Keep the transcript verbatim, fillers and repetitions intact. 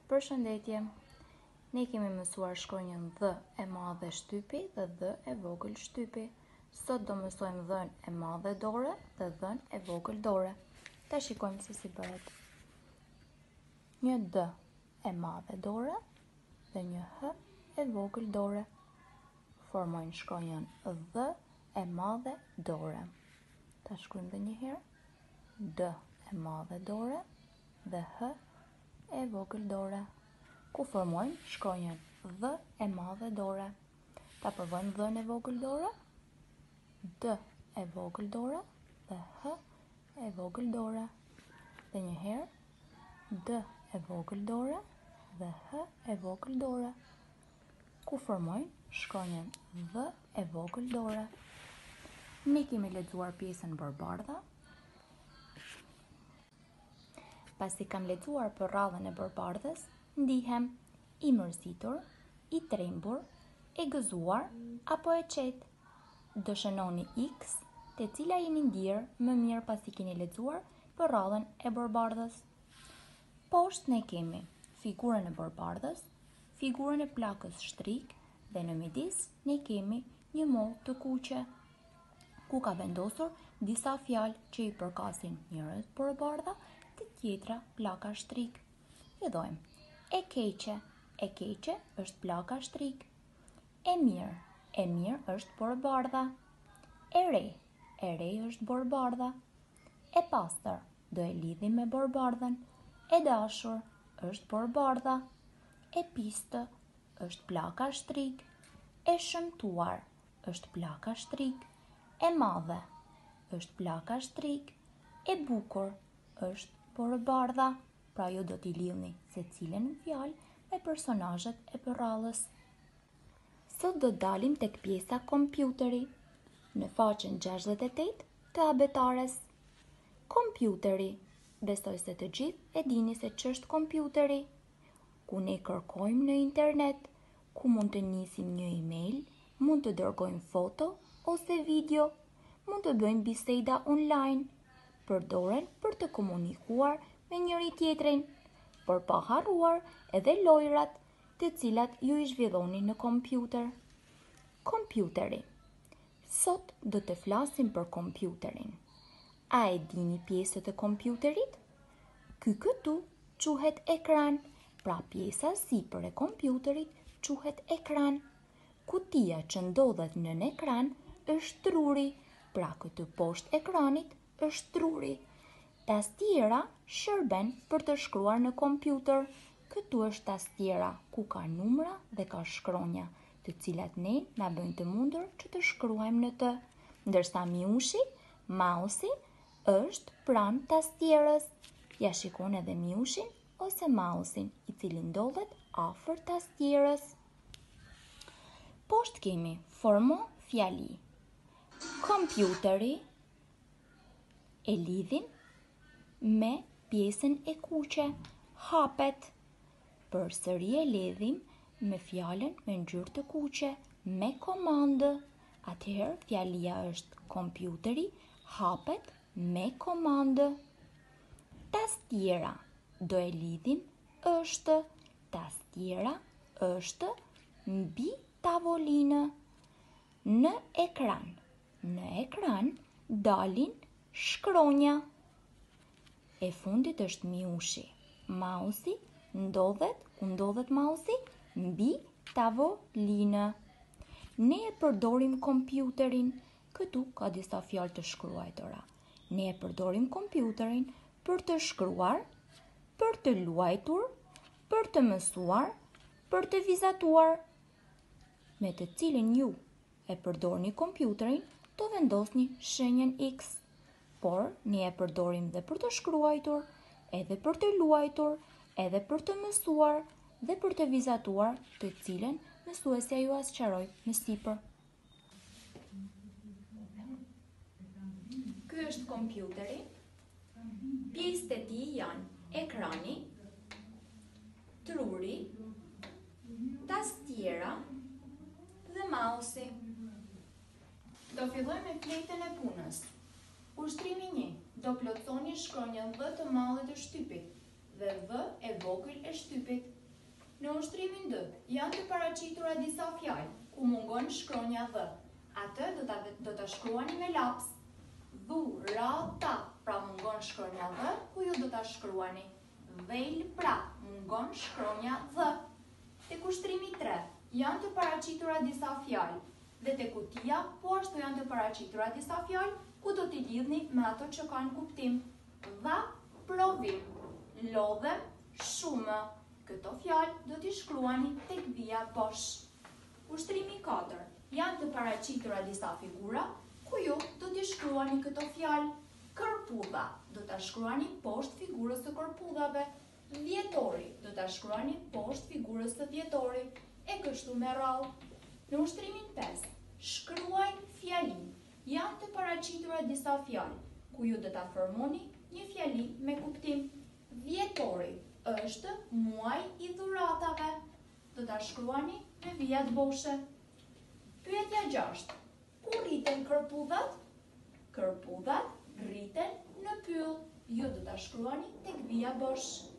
Përshëndetje, ne kemi mësuar shkronjën dhë e madhe shtypi dhe dhë e vogël shtypi. Sot do mësojmë dhën e madhe dore dhe dhën e vogël dore. Ta shikojmë se si bëhet. Një d e madhe dore dhe një h e vogël dore formojnë shkronjën dhë e madhe dore. Ta shkruajmë edhe një herë. D e madhe dore dhe h e vogël dore, ku formojmë shkronjën dhë e madhe dore. Ta provojmë dhën e vogël dore. D e vogël dore dhe h e vogël dore. Dhe një herë. D e vogël dore dhe h e vogël dore, ku formojmë shkronjën dhë e vogël dore. Ne kemi lexuar pjesën barbardha. Pasi kam lexuar për radhën e barbardhës, ndihem i mërzitur, i trembur, e gëzuar apo e qetë. Dëshënoni X, te cila jeni ndjerë më mirë pasi keni lexuar për radhën e barbardhës. Poshtë ne kemi figurën e barbardhës, figurën e plakës shtrik dhe në midis ne kemi një mollë të kuqe, ku ka vendosur disa fjalë që i përkasin njërës barbardha, të tjetra plaka shtrik. Fillojmë. E keqe, e keqe është plaka shtrik. E mirë, e mirë është barbardha. E re, e re është barbardha. E pastër, do e lidhim me barbardhën. E dashur është barbardha. E pistë është plaka shtrik. E shëmtuar është plaka shtrik. E madhe është plaka shtrik. E bukur është barbardha. Pra ju do t'i lidhni se cilën fjalë me personazhet e përrallës. Sot do dalim tek pjesa kompjuteri, në faqen gjashtëdhjetë e tetë të abetares. Kompjuteri. Besoj se të gjithë e dini se ç'është kompjuteri, ku ne kërkojmë në internet, ku mund të nisim një email, mund të dërgojmë foto ose video, mund të bëjmë biseda online, përdoren për të komunikuar me njëri tjetrin, por pa harruar edhe lojrat të cilat ju i zhvilloni në kompjuter. Kompjuteri. Sot do të flasim për kompjuterin. A e dini pjesët e kompjuterit? Ky këtu quhet ekran, pra pjesa sipër e kompjuterit quhet ekran. Kutia që ndodhet nën ekran është truri, pra këtu poshtë ekranit është truri. Tastiera shërben për të shkruar në kompjuter. Këtu është tastiera ku ka numra dhe ka shkronja, të cilat ne na bëjnë të mundur që të shkruajmë në të, ndërsa miushi, mausi, është pranë tastierës. Ja shikoni edhe miushin ose mausin, i cili ndodhet afër tastierës. Poshtë kemi formo fjali. Kompjuteri e lidhim me pjesën e kuqe, hapet. Përsëri e lidhim me fjalën me ngjyrë të kuqe, me komandë. Atëherë fjalia është kompjuteri hapet me komandë. Tastiera do e lidhim është. Tastiera është mbi tavolinë. Në ekran. Në ekran dalin shkronja. E fundit është miushi. Mausi ndodhet, ku ndodhet mausi? Mbi tavolinë. Ne e përdorim kompjuterin. Këtu ka disa fjalë të shkruara. Ne e përdorim kompjuterin për të shkruar, për të luajtur, për të mësuar, për të vizatuar. Me të cilin ju e përdorni kompjuterin, do vendosni shenjën X. Por ne e përdorim dhe për të shkruar, edhe për të luajtur, edhe për të mësuar dhe për të vizatuar, të cilën mësuesja ju sqaroi më sipër. Ky është kompjuteri. Pjesët e tij janë ekrani, truri, tastiera dhe mausi. Do fillojmë me fletën e punës. Ushtrimi një. Do plotësoni shkronjën dhë të madhe të shtypit dhe dhë e vogël e shtypit. Në ushtrimin dytë, janë të paraqitura disa fjalë ku mungon shkronja dhe. Atë do ta do ta shkruani me laps. Dhurata, pra mungon shkronja dhe, ku ju do ta shkruani. Dhel, pra mungon shkronja dhe. Tek ushtrimi tre, janë të paraqitura disa fjalë dhe tek kutia po ashtu janë të paraqitura disa fjalë ku do t'i lidhni me ato që kanë kuptim. Dha, provim, lodhem, shumë. Këto fjalë do t'i shkruani tek vija bosh. Ushtrimi katër. Janë të paraqitura disa figura ku ju do t'i shkruani këto fjalë. Kërpudha, do t'a shkruani poshtë figurës së kërpudhave. Dhjetori, do t'a shkruani poshtë figurës së dhjetori. E kështu me radhë. Në ushtrimin pesë, shkruaj fjali. Janë të paraqitura disa fjalë ku ju do t'a formoni një fjali me kuptim. Dhjetori është muaj i dhuratave. Do t'a shkruani me vijat boshe. Pyetja gjashtë. Ku rriten kërpudhat? Kërpudhat rriten në pyll. Ju do t'a shkruani tek vija bosh.